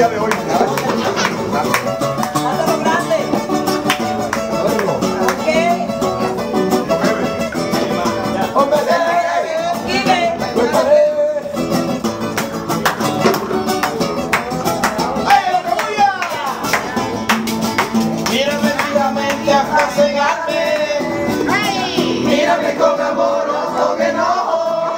día de hoy. Mírame con amor o con enojo.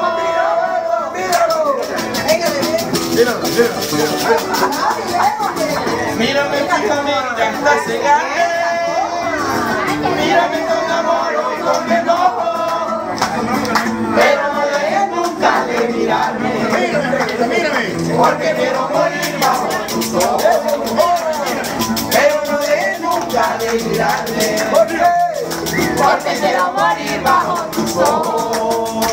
Mírame fijamente hasta cegarme. Mírame con amor o con enojo. Pero no dejes nunca de mirarme. Porque quiero morir bajo tus ojos. Pero no dejes nunca de mirarme. Porque quiero morir bajo tus ojos.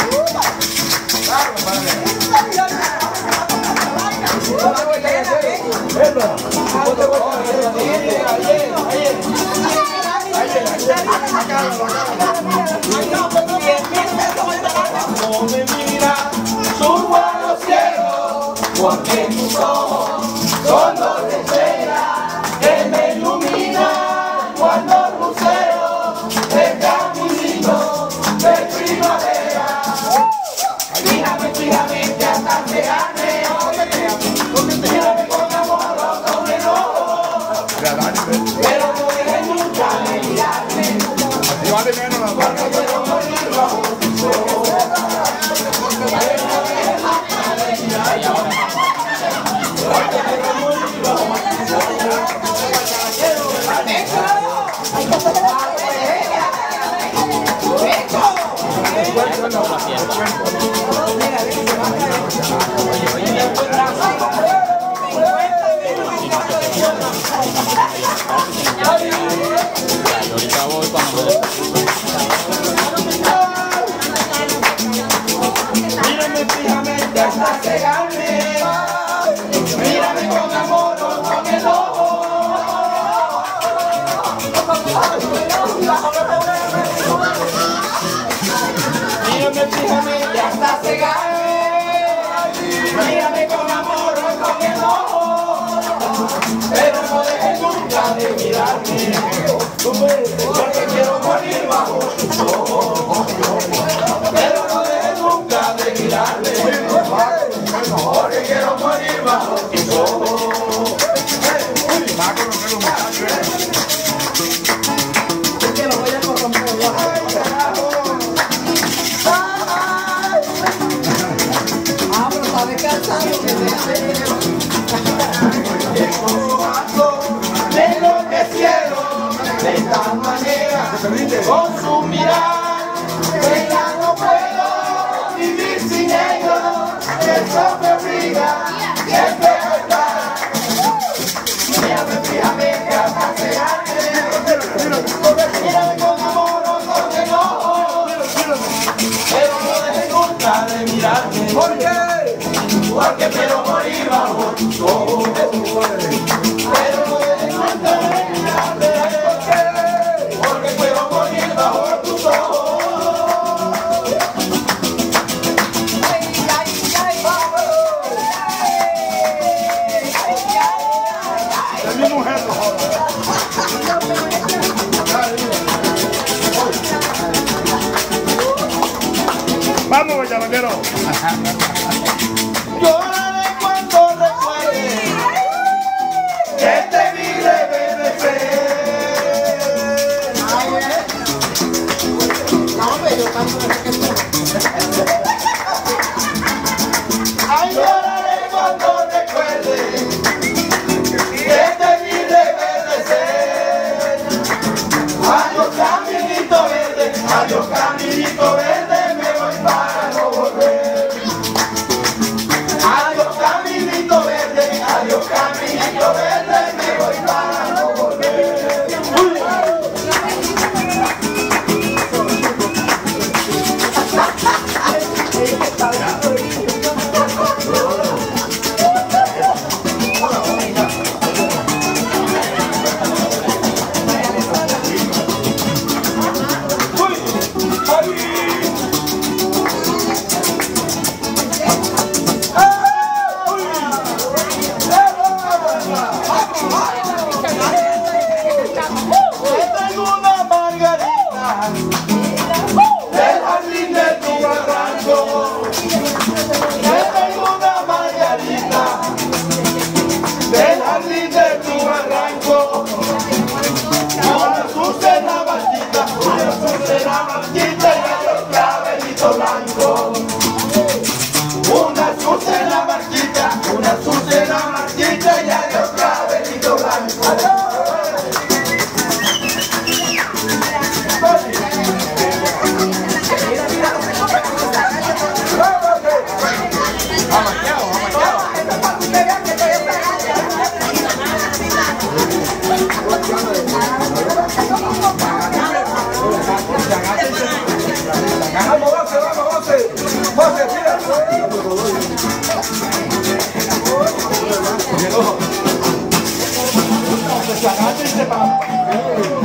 No me mira, subo a los cielos, porque tus ojos son dos estrellas que me iluminan cuando lucero el caminito de primavera. Fíjame fijamente hasta cegarme. Mírame con amor o con enojo. Pero no dejes nunca de mirarme. Porque quiero morir bajo tus ojos. Pero no dejes nunca de mirarme. Porque quiero morir bajo tus ojos. Ahorita voy cuando Mírame fijamente hasta cegarme. Mírame con amor o con enojo. Mírame fijamente hasta cegarme. Mírame con amor o con enojo. Pero no dejes nunca de mirarme. Porque quiero morir bajo tus ojos. Pero no dejes nunca de mirarme. Porque quiero morir bajo tus ojos. Me enloquecieron de tal manera con su mirar que ya no puedo vivir sin ellos. Eso me obliga siempre a estar. Mírame fijamente hasta cegarme. Mírame con amor o con enojo. Pero no dejes nunca de mirarme. Porque quiero morir bajo tus ojos. Pero no dejes nunca de mirarme. Porque quiero morir bajo tus ojos. El mismo gesto. Vamos, Bellavanero. Lloraré cuando recuerde que te vi reverdecer. Ay, lloraré cuando recuerde que te vi reverdecer. Adiós caminito verde, adiós caminito verde, me voy para no volver. Adiós caminito verde, me voy para no volver. corazón. Una azucena marchita, una azucena marchita y adiós clavelito blanco. Vamos, José, tira. Se agarra y se va.